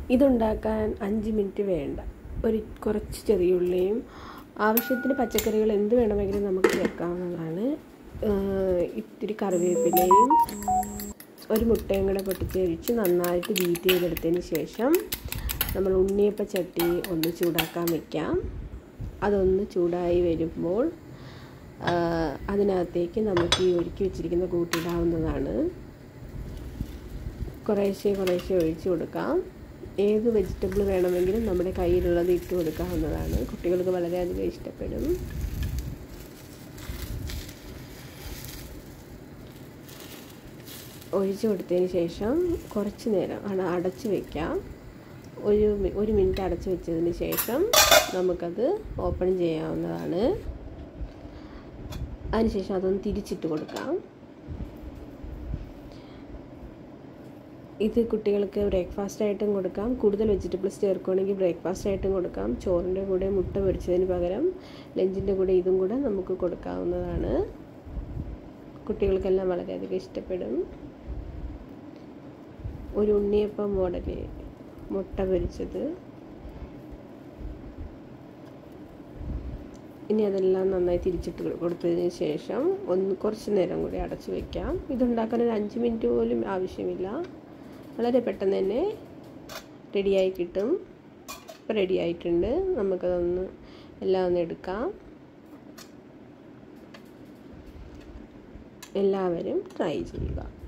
ഇതുണ്ടാക്കാൻ 5 minute വേണ്ട. കുറച്ച് ചെറിയ ഉള്ളിയും ആവശ്യത്തിന് പച്ചക്കറികൾ എന്ത് വേണമെങ്കിലും നമുക്ക് ചേർക്കാവുന്നതാണ്. ഇത്തിരി കറിവേപ്പിലയും ഒരു മുട്ടയും കൂടെ പൊട്ടിച്ചൊഴിച്ച് നന്നായിട്ട് ബീറ്റ് ചെയ്തെടുത്തതിന് ശേഷം നമ്മൾ ഉണ്ണിയപ്പ ചട്ടി ഒന്ന് ചൂടാക്കാൻ വയ്ക്കാം. അതൊന്ന് ചൂടായി വരുമ്പോൾ അതിനകത്തേക്ക് നമുക്ക് ഈ ഒരുക്കി വെച്ചിരിക്കുന്ന കൂട്ടിടാവുന്നതാണ്. കുറേശ്ശെ ഒഴിച്ച് കൊടുക്കാം. ഏത് വെജിറ്റബിൾ വേണമെങ്കിലും നമ്മുടെ കയ്യിലുള്ളത് ഇട്ട് കൊടുക്കാവുന്നതാണ്. കുട്ടികൾക്ക് വളരെയധികം ഇഷ്ടപ്പെടും. ഒഴിച്ച് കൊടുത്തതിന് ശേഷം കുറച്ച് നേരം അടച്ച് വയ്ക്കാം. ഒരു മിനിറ്റ് അടച്ച് വെച്ചതിന് ശേഷം നമുക്കത് ഓപ്പൺ ചെയ്യാവുന്നതാണ്. അതിനുശേഷം അതൊന്ന് തിരിച്ചിട്ട് കൊടുക്കാം. ഇത് കുട്ടികൾക്ക് ബ്രേക്ക്ഫാസ്റ്റ് ആയിട്ടും കൊടുക്കാം. കൂടുതൽ വെജിറ്റബിൾസ് ചേർക്കുകയാണെങ്കിൽ ബ്രേക്ക്ഫാസ്റ്റ് ആയിട്ടും കൊടുക്കാം. ചോറിൻ്റെ കൂടെ മുട്ട പൊരിച്ചതിന് പകരം ലഞ്ചിൻ്റെ കൂടെ ഇതും കൂടെ നമുക്ക് കൊടുക്കാവുന്നതാണ്. കുട്ടികൾക്കെല്ലാം വളരെയധികം ഇഷ്ടപ്പെടും. ഒരു ഉണ്ണിയപ്പം മോഡല് മുട്ട പൊരിച്ചത്. ഇനി അതെല്ലാം നന്നായി തിരിച്ചിട്ട് കൊടുത്തതിന് ശേഷം കുറച്ച് നേരം കൂടി അടച്ചു വയ്ക്കാം. ഇതുണ്ടാക്കാൻ ഒരു 5 മിനിറ്റ് പോലും ആവശ്യമില്ല. വളരെ പെട്ടെന്ന് തന്നെ റെഡിയായി കിട്ടും. ഇപ്പോൾ റെഡി ആയിട്ടുണ്ട്. നമുക്കതൊന്ന് എല്ലാം ഒന്ന് എടുക്കാം. എല്ലാവരും ട്രൈ ചെയ്യുക.